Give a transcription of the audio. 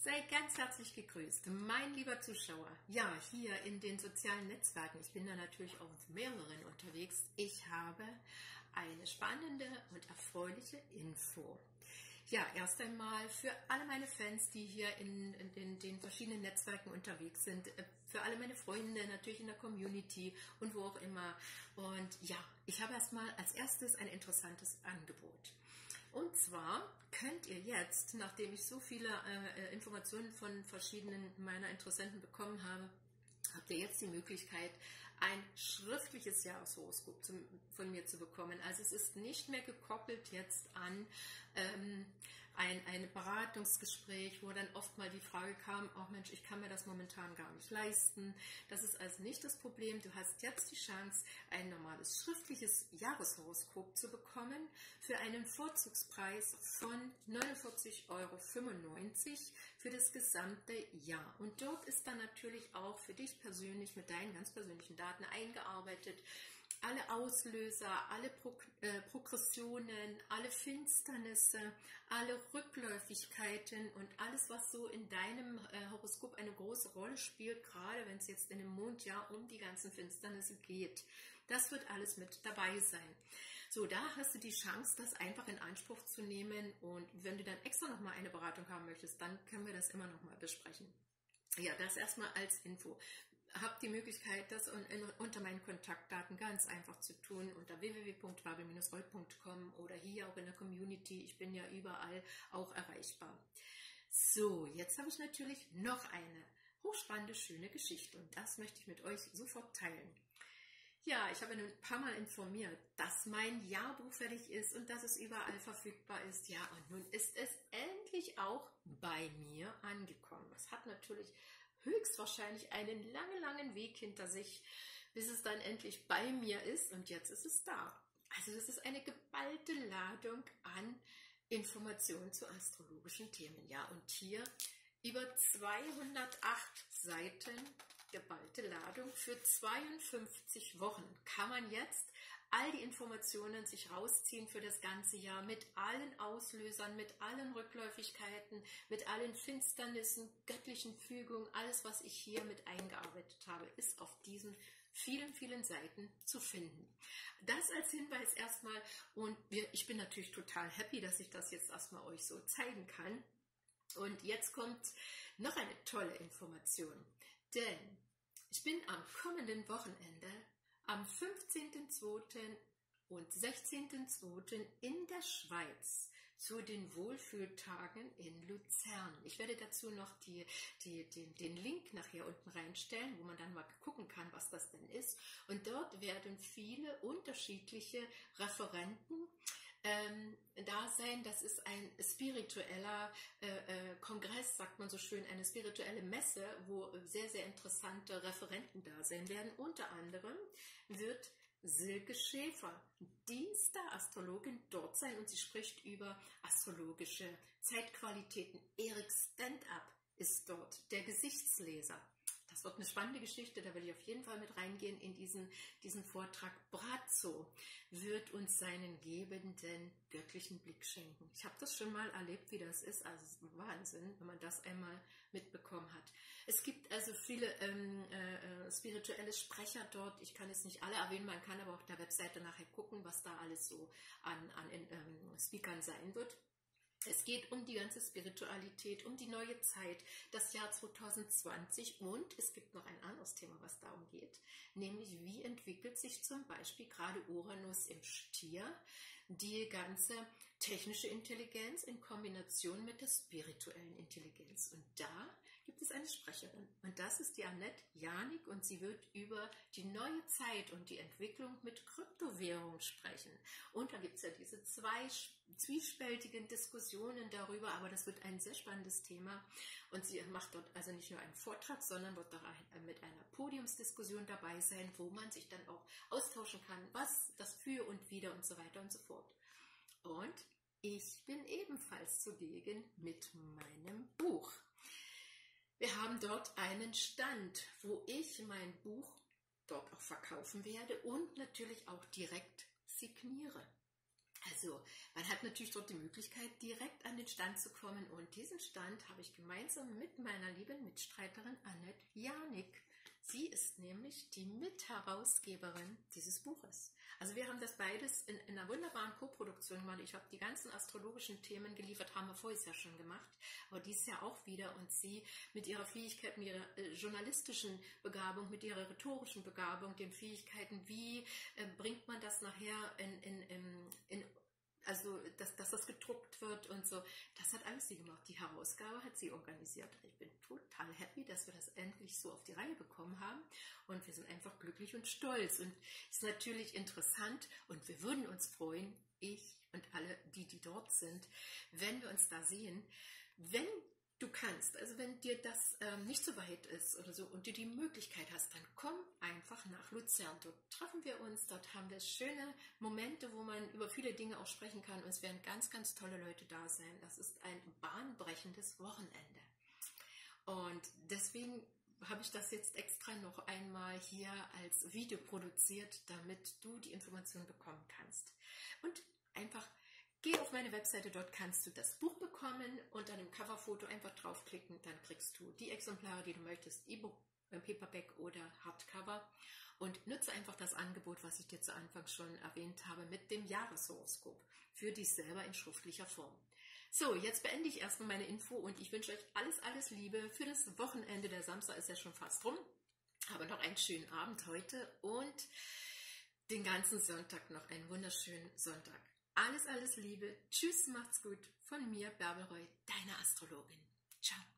Sei ganz herzlich gegrüßt, mein lieber Zuschauer. Ja, hier in den sozialen Netzwerken, ich bin da natürlich auf mehreren unterwegs. Ich habe eine spannende und erfreuliche Info. Ja, erst einmal für alle meine Fans, die hier in den verschiedenen Netzwerken unterwegs sind, für alle meine Freunde natürlich in der Community und wo auch immer. Und ja, ich habe erstmal als erstes ein interessantes Angebot. Und zwar könnt ihr jetzt, nachdem ich so viele Informationen von verschiedenen meiner Interessenten bekommen habe, habt ihr jetzt die Möglichkeit, ein schriftliches Jahreshoroskop von mir zu bekommen. Also es ist nicht mehr gekoppelt jetzt an ein Beratungsgespräch, wo dann oft mal die Frage kam, oh Mensch, ich kann mir das momentan gar nicht leisten. Das ist also nicht das Problem. Du hast jetzt die Chance, ein normales schriftliches Jahreshoroskop zu bekommen für einen Vorzugspreis von 49,95 € für das gesamte Jahr. Und dort ist dann natürlich auch für dich persönlich mit deinen ganz persönlichen Daten eingearbeitet, alle Auslöser, alle Progressionen, alle Finsternisse, alle Rückläufigkeiten und alles, was so in deinem Horoskop eine große Rolle spielt, gerade wenn es jetzt in dem Mondjahr um die ganzen Finsternisse geht. Das wird alles mit dabei sein. So, da hast du die Chance, das einfach in Anspruch zu nehmen, und wenn du dann extra nochmal eine Beratung haben möchtest, dann können wir das immer nochmal besprechen. Ja, das erstmal als Info. Habt die Möglichkeit, das unter meinen Kontaktdaten ganz einfach zu tun, unter www.wabel-roll.com oder hier auch in der Community. Ich bin ja überall auch erreichbar. So, jetzt habe ich natürlich noch eine hochspannende, schöne Geschichte, und das möchte ich mit euch sofort teilen. Ja, ich habe ein paar Mal informiert, dass mein Jahrbuch fertig ist und dass es überall verfügbar ist. Ja, und nun ist es endlich auch bei mir angekommen. Es hat natürlich höchstwahrscheinlich einen langen Weg hinter sich, bis es dann endlich bei mir ist, und jetzt ist es da. Also das ist eine geballte Ladung an Informationen zu astrologischen Themen. Ja, und hier über 208 Seiten geballte Ladung für 52 Wochen kann man jetzt all die Informationen sich rausziehen für das ganze Jahr mit allen Auslösern, mit allen Rückläufigkeiten, mit allen Finsternissen, göttlichen Fügungen. Alles, was ich hier mit eingearbeitet habe, ist auf diesen vielen Seiten zu finden. Das als Hinweis erstmal, und ich bin natürlich total happy, dass ich das jetzt erstmal euch so zeigen kann. Und jetzt kommt noch eine tolle Information, denn ich bin am kommenden Wochenende am 15.02. und 16.02. in der Schweiz zu den Wohlfühltagen in Luzern. Ich werde dazu noch den Link nachher unten reinstellen, wo man dann mal gucken kann, was das denn ist. Und dort werden viele unterschiedliche Referenten da sein. Das ist ein spiritueller Kongress, sagt man so schön, eine spirituelle Messe, wo sehr interessante Referenten da sein werden. Unter anderem wird Silke Schäfer, Dienster-Astrologin, dort sein, und sie spricht über astrologische Zeitqualitäten. Erik Stand-Up ist dort, der Gesichtsleser. Das wird eine spannende Geschichte, da will ich auf jeden Fall mit reingehen in diesen Vortrag. Brazzo wird uns seinen gebenden göttlichen Blick schenken. Ich habe das schon mal erlebt, wie das ist. Also es ist Wahnsinn, wenn man das einmal mitbekommen hat. Es gibt also viele spirituelle Sprecher dort. Ich kann jetzt nicht alle erwähnen, man kann aber auf der Webseite nachher gucken, was da alles so an Speakern sein wird. Es geht um die ganze Spiritualität, um die neue Zeit, das Jahr 2020, und es gibt noch ein anderes Thema, was darum geht, nämlich wie entwickelt sich zum Beispiel gerade Uranus im Stier, die ganze technische Intelligenz in Kombination mit der spirituellen Intelligenz. Und da gibt es eine Sprecherin, und das ist die Annette Janik, und sie wird über die neue Zeit und die Entwicklung mit Kryptowährung sprechen. Und da gibt es ja diese zwei zwiespältigen Diskussionen darüber, aber das wird ein sehr spannendes Thema, und sie macht dort also nicht nur einen Vortrag, sondern wird auch mit einer Podiumsdiskussion dabei sein, wo man sich dann auch austauschen kann, was das für und wider und so weiter und so fort. Und ich bin ebenfalls zugegen mit meinem Buch. Wir haben dort einen Stand, wo ich mein Buch dort auch verkaufen werde und natürlich auch direkt signiere. Also, man hat natürlich dort die Möglichkeit, direkt an den Stand zu kommen. Und diesen Stand habe ich gemeinsam mit meiner lieben Mitstreiterin Annette Janik. Sie ist nämlich die Mitherausgeberin dieses Buches. Also wir haben das beides in einer wunderbaren Koproduktion gemacht. Ich habe die ganzen astrologischen Themen geliefert, haben wir vorher ja schon gemacht, aber dieses Jahr auch wieder. Und sie mit ihrer Fähigkeit, mit ihrer journalistischen Begabung, mit ihrer rhetorischen Begabung, den Fähigkeiten, wie bringt man das nachher also dass das gedruckt wird und so, das hat alles sie gemacht. Die Herausgabe hat sie organisiert. Ich bin total happy, dass wir das endlich so auf die Reihe bekommen haben und wir sind einfach glücklich und stolz und es ist natürlich interessant und wir würden uns freuen, ich und alle, die dort sind, wenn wir uns da sehen, wenn du kannst, also wenn dir das nicht so weit ist oder so und du die Möglichkeit hast, dann komm einfach nach Luzern. Dort treffen wir uns, dort haben wir schöne Momente, wo man über viele Dinge auch sprechen kann und es werden ganz, ganz tolle Leute da sein. Das ist ein bahnbrechendes Wochenende. Und deswegen habe ich das jetzt extra noch einmal hier als Video produziert, damit du die Informationen bekommen kannst. Und einfach geh auf meine Webseite, dort kannst du das Buch bekommen und an dem Coverfoto einfach draufklicken, dann kriegst du die Exemplare, die du möchtest, E-Book, Paperback oder Hardcover und nutze einfach das Angebot, was ich dir zu Anfang schon erwähnt habe, mit dem Jahreshoroskop für dich selber in schriftlicher Form. So, jetzt beende ich erstmal meine Info und ich wünsche euch alles, alles Liebe für das Wochenende. Der Samstag ist ja schon fast rum, aber noch einen schönen Abend heute und den ganzen Sonntag noch einen wunderschönen Sonntag. Alles, alles Liebe. Tschüss, macht's gut. Von mir, Bärbel Roy, deine Astrologin. Ciao.